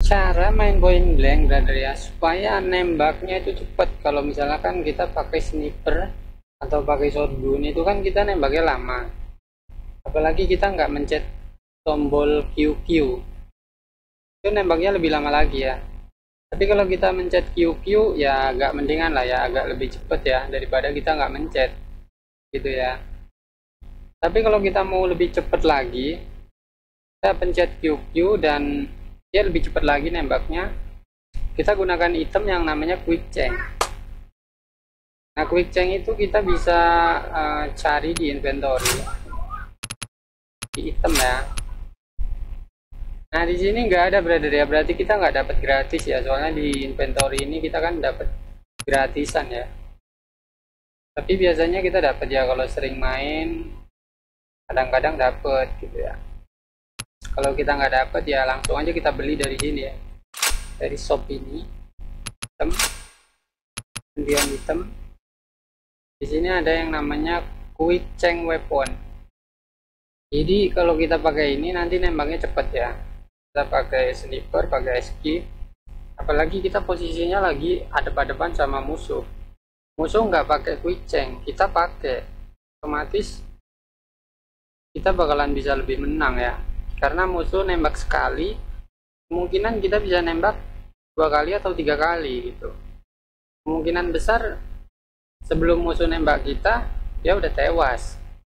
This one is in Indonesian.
Cara main point blank brother ya, supaya nembaknya itu cepat. Kalau misalkan kita pakai sniper atau pakai shotgun itu kan kita nembaknya lama, apalagi kita nggak mencet tombol QQ, itu nembaknya lebih lama lagi ya. Tapi kalau kita mencet QQ ya agak mendingan lah ya, agak lebih cepet ya daripada kita nggak mencet gitu ya. Tapi kalau kita mau lebih cepet lagi, kita pencet QQ dan dia lebih cepat lagi nembaknya. Kita gunakan item yang namanya quick change. Nah, quick change itu kita bisa cari di inventory, di item ya. Nah, di sini nggak ada brother ya, berarti kita nggak dapat gratis ya, soalnya di inventory ini kita kan dapat gratisan ya. Tapi biasanya kita dapat ya kalau sering main, kadang-kadang dapat gitu ya. Kalau kita nggak dapat ya langsung aja kita beli dari sini ya, dari shop ini. Item, kemudian item. Di sini ada yang namanya quick change weapon. Jadi kalau kita pakai ini nanti nembaknya cepet ya. Kita pakai sniper, pakai SQ. Apalagi kita posisinya lagi hadap-hadapan sama musuh. Musuh nggak pakai quick change, kita pakai. Otomatis kita bakalan bisa lebih menang ya. Karena musuh nembak sekali, kemungkinan kita bisa nembak 2 kali atau 3 kali gitu. Kemungkinan besar sebelum musuh nembak kita, dia udah tewas.